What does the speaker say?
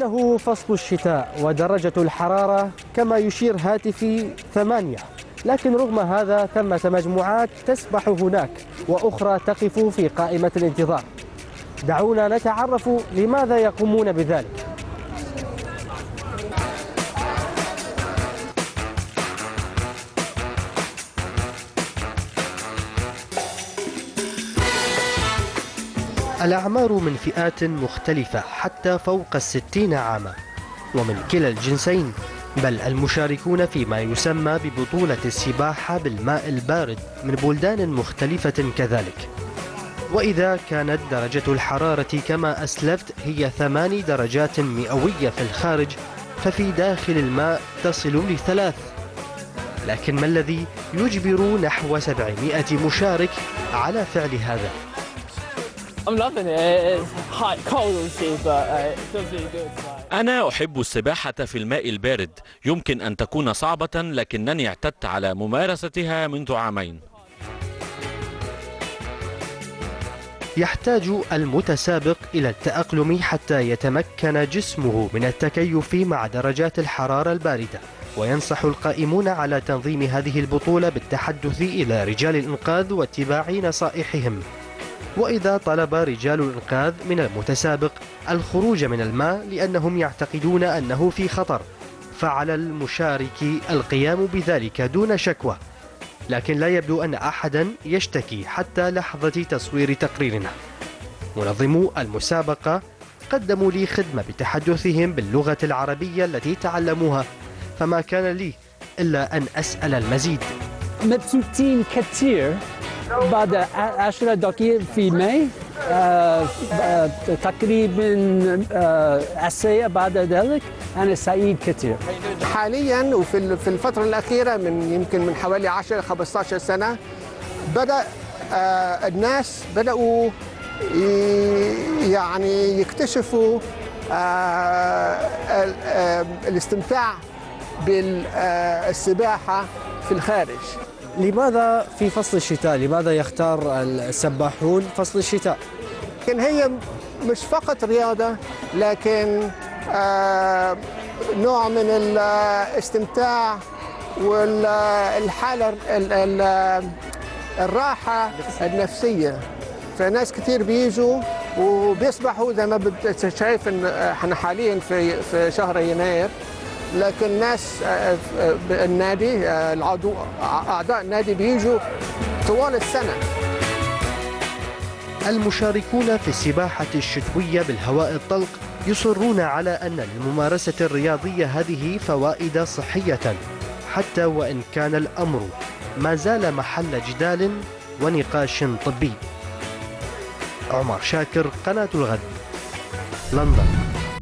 إنه فصل الشتاء ودرجة الحرارة كما يشير هاتفي 8، لكن رغم هذا ثمة مجموعات تسبح هناك وأخرى تقف في قائمة الانتظار. دعونا نتعرف لماذا يقومون بذلك. الأعمار من فئات مختلفة حتى فوق 60 عاما، ومن كلا الجنسين، بل المشاركون فيما يسمى ببطولة السباحة بالماء البارد من بلدان مختلفة كذلك. وإذا كانت درجة الحرارة كما أسلفت هي 8 درجات مئوية في الخارج، ففي داخل الماء تصل ل3. لكن ما الذي يجبر نحو 700 مشارك على فعل هذا؟ أنا أحب السباحة في الماء البارد، يمكن أن تكون صعبة لكنني اعتدت على ممارستها منذ عامين. يحتاج المتسابق إلى التأقلم حتى يتمكن جسمه من التكيف مع درجات الحرارة الباردة، وينصح القائمون على تنظيم هذه البطولة بالتحدث إلى رجال الإنقاذ واتباع نصائحهم. وإذا طلب رجال الإنقاذ من المتسابق الخروج من الماء لأنهم يعتقدون أنه في خطر، فعلى المشارك القيام بذلك دون شكوى. لكن لا يبدو أن أحدا يشتكي حتى لحظة تصوير تقريرنا. منظمو المسابقة قدموا لي خدمة بتحدثهم باللغة العربية التي تعلموها، فما كان لي إلا أن أسأل المزيد. مبسوطين كثير بعد 10 دقائق في ماء، تقريبا ساعة بعد ذلك أنا سعيد كثير. حاليا وفي الفترة الأخيرة يمكن من حوالي 10-15 سنة بدأ الناس بدأوا يعني يكتشفوا الاستمتاع بالسباحة في الخارج. لماذا في فصل الشتاء؟ لماذا يختار السباحون فصل الشتاء؟ لكن هي مش فقط رياضة، لكن نوع من الاستمتاع والحالة الراحة النفسية. فناس كتير بيجوا وبيسبحوا زي ما شايف ان احنا حاليا في شهر يناير، لكن ناس النادي أعضاء النادي بيجوا طوال السنة. المشاركون في السباحة الشتوية بالهواء الطلق يصرون على أن للممارسة الرياضية هذه فوائد صحية، حتى وإن كان الأمر ما زال محل جدال ونقاش طبي. عمر شاكر، قناة الغد، لندن.